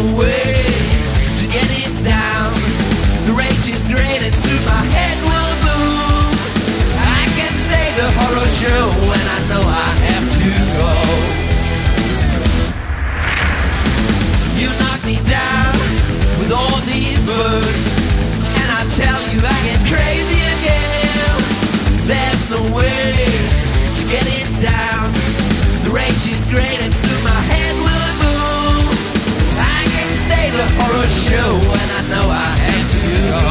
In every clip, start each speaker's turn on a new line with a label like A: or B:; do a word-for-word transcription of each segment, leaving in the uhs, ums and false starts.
A: way to get it down. The rage is great and soon my head will move. I can stay the horror show when I know I have to go. You knock me down with all these words, and I tell you I get crazy again. There's no way to get it down. The rage is great and soon my head will move. I can stay the horror show when I know I have to go.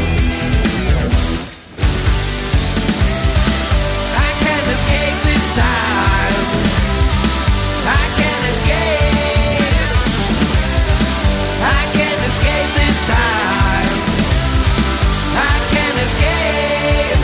A: I can't escape this time. I can't escape. I can't escape this time. I can't escape.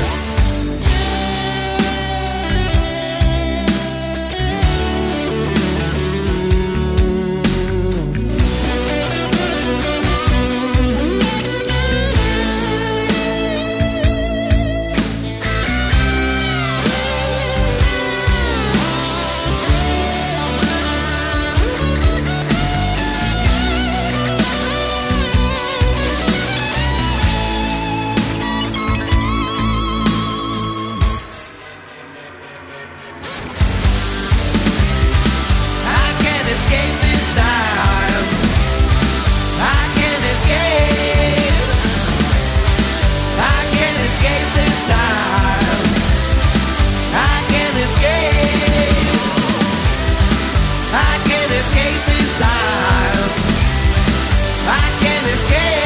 A: Escape this time. I can't escape.